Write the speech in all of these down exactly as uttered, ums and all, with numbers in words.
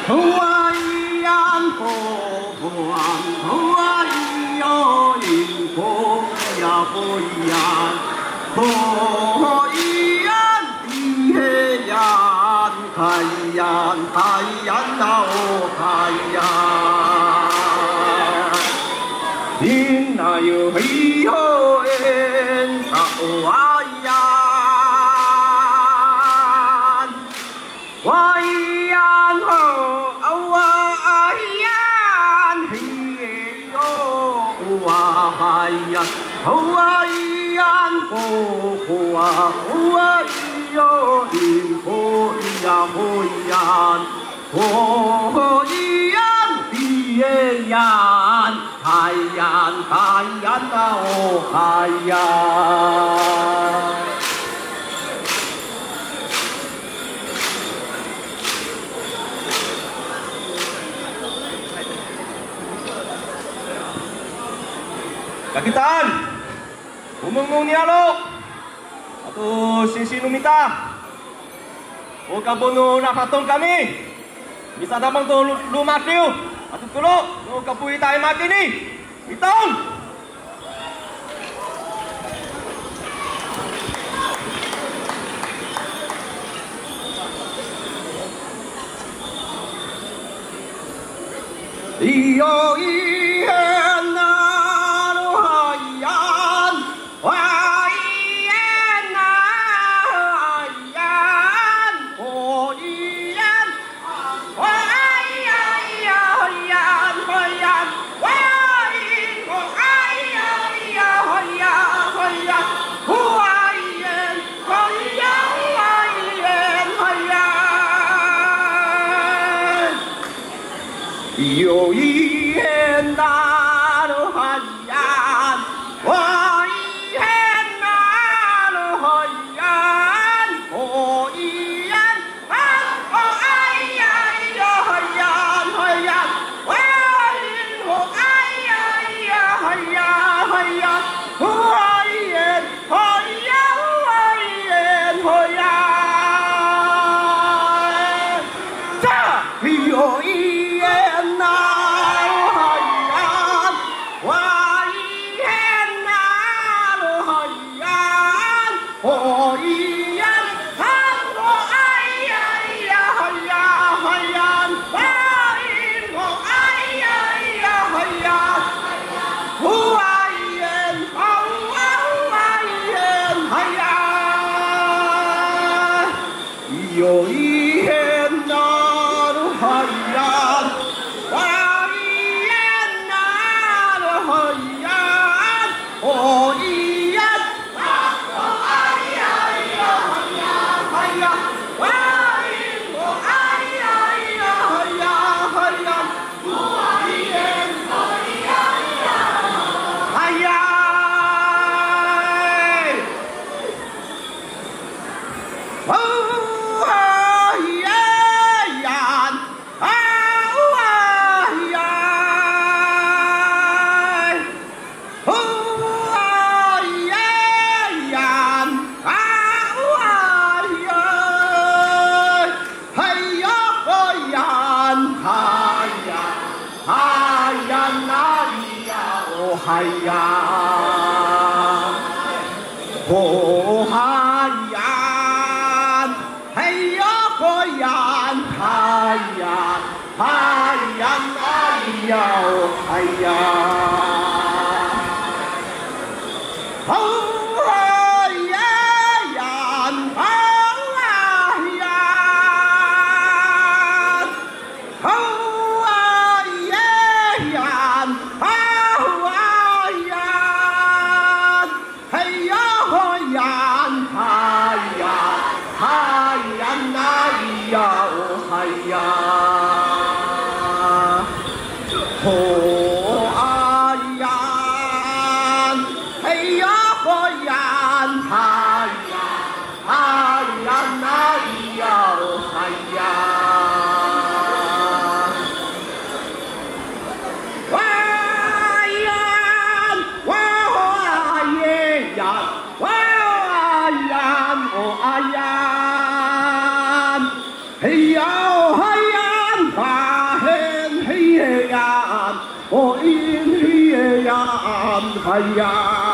好啊咿呀婆婆，好啊咿哟咿婆呀婆呀，婆咿呀咿嘿呀，太阳太阳啊哦太阳，天那哟嘿哟哎哦啊呀。 Wayan ho awayan hi yo wayan awayan ho wa wayo ho ya ho yan ho yan hi yan hai yan hai yan na o hai yan Kakitaan, umungong niya lo. Ato sinsinumita. O kabuno nakatong kami. Bisa damang to lumatiw. Ato tulo, o kapuwi tayo makini. Itong! Iyo iyan na有一天那罗海洋，我一天那罗海洋，我一天啊哦哎呀呀海洋海洋，我一我哎呀呀海洋海洋，我一天海洋我一天海洋，这有一。 有一天那罗海洋，我一天那罗海洋，我一天啊哦哎呀呀海呀海呀，我一我哎呀呀海呀海呀，我一天哎呀呀海呀。 海洋，哦海洋，嘿呀海洋，海洋，海洋哎呀海洋，哦。 哦啊哎呀，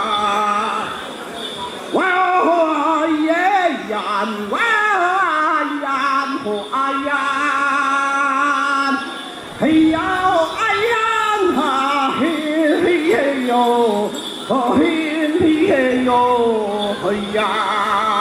我也呀我呀我呀，哎呀哎呀啊嘿嘿哟，哦嘿嘿哟，哎呀。